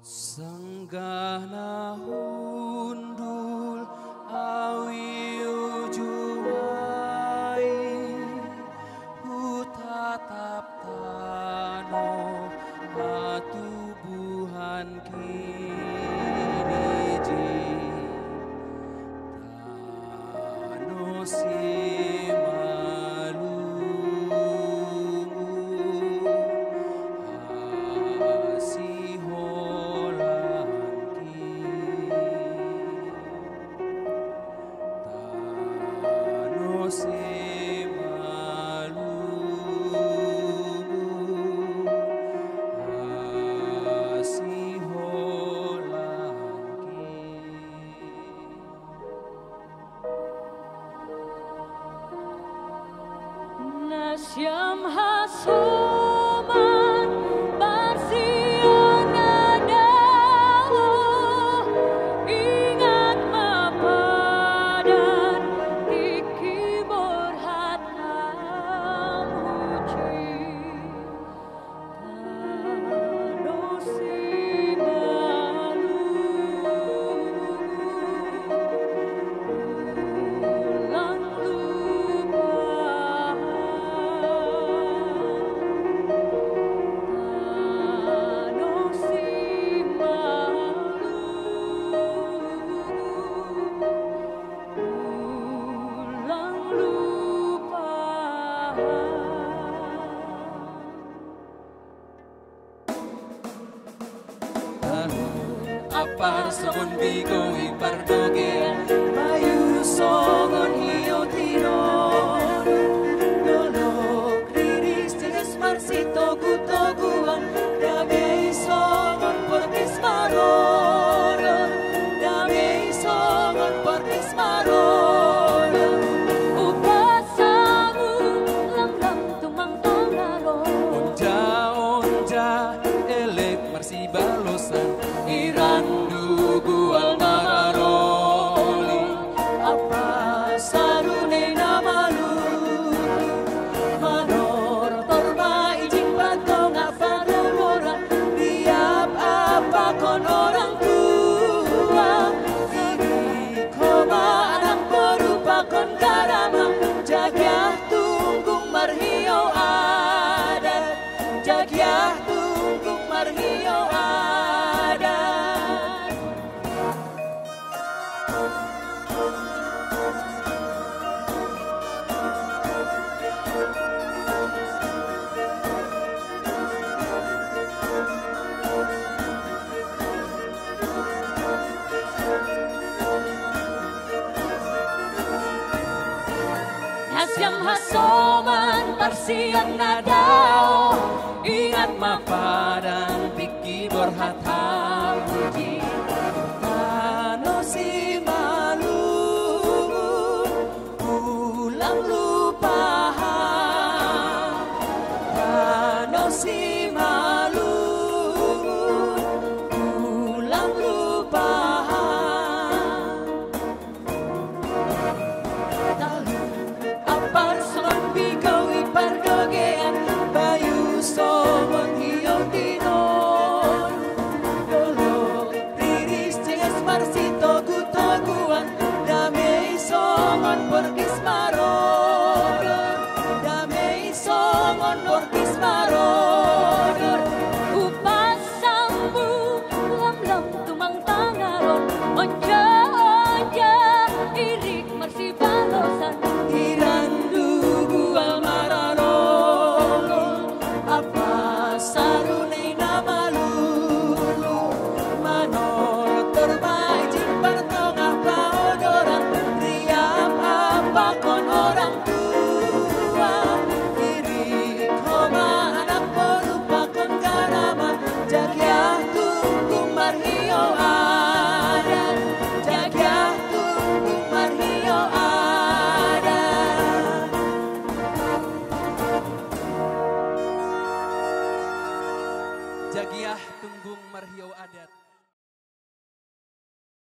Sanggana hundul awi ujumai hutatap tano atubuhan kiniji tano Nasyam hasoman barsiang nadawo ingat mapadan tiki borhat hamuci tanosi malu ulang apar sabon bigo ipardoge mayu songon hiyo tiron dolok riris jenis marsito gutoguan dame songon portis maroron dame songon portis maroron upasamu langgam tumang tangaro onja elek marsi balosan irandu gual mararoli apa sarune namalu manor torma ijing batong apa nororan tiap apa kon orang tua ini koma anak berupa kon karama jagyah tunggung marhio adat jagyah tunggung marhio adat. Nasyam hasoman parsiang nadao Ingat mapadan piki borhat